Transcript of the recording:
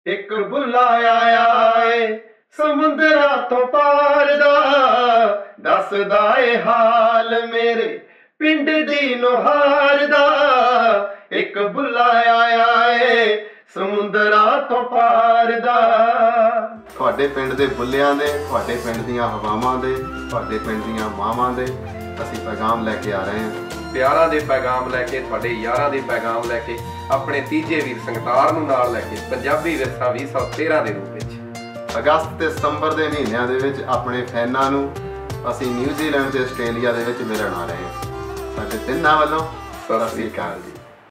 ਇੱਕ ਬੁੱਲਾ ਆਇਆ ਏ ਸਮੁੰਦਰਾਂ ਤੋਂ ਪਾਰ ਦਾ, ਦੱਸਦਾ ਏ ਹਾਲ ਮੇਰੇ ਪਿੰਡ ਦੀ ਨੁਹਾਰ ਦਾ। ਇੱਕ ਬੁੱਲਾ ਆਇਆ ਏ ਸਮੁੰਦਰਾਂ ਤੋਂ ਪਾਰ ਦਾ। ਤੁਹਾਡੇ ਪਿੰਡ ਦੇ ਬੁੱਲਿਆਂ ਦੇ, ਤੁਹਾਡੇ ਪਿੰਡ ਦੀਆਂ ਹਵਾਵਾਂ ਦੇ, ਤੁਹਾਡੇ ਪਿੰਡ ਦੀਆਂ ਮਾਵਾਂ ਦੇ ਅਸੀਂ ਪੈਗਾਮ ਲੈ ਕੇ ਆ ਰਹੇ ਹਾਂ। ਪਿਆਰਾਂ ਦੇ ਪੈਗਾਮ ਲੈ ਕੇ, ਤੁਹਾਡੇ ਯਾਰਾਂ ਦੇ ਪੈਗਾਮ ਲੈ ਕੇ, ਆਪਣੇ ਤੀਜੇ ਵੀਰ ਸੰਗਤਾਰ ਨੂੰ ਨਾਲ ਲੈ ਕੇ ਪੰਜਾਬੀ ਵਿਰਸਾ 2013 ਦੇ ਰੂਪ ਵਿੱਚ ਅਗਸਤ ਤੇ ਸਤੰਬਰ ਦੇ ਮਹੀਨਿਆਂ ਦੇ ਵਿੱਚ ਆਪਣੇ ਫੈਨਾਂ ਨੂੰ ਅਸੀਂ ਨਿਊਜ਼ੀਲੈਂਡ ਤੇ ਆਸਟ੍ਰੇਲੀਆ ਦੇ ਵਿੱਚ ਮਿਲਣ ਆ ਰਹੇ ਹਾਂ। ਸਾਡੇ ਤਿੰਨਾਂ ਵੱਲੋਂ ਸਤਿ ਸ੍ਰੀ ਅਕਾਲ ਜੀ।